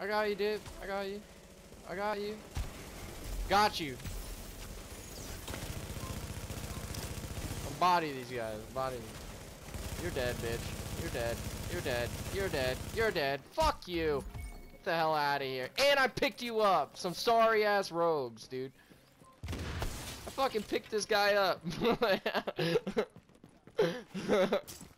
I got you, dude. I got you. I got you. Got you. I'll body these guys. Body them. You're dead, bitch. You're dead. You're dead. You're dead. You're dead. Fuck you. Get the hell out of here. And I picked you up. Some sorry ass rogues, dude. I fucking picked this guy up.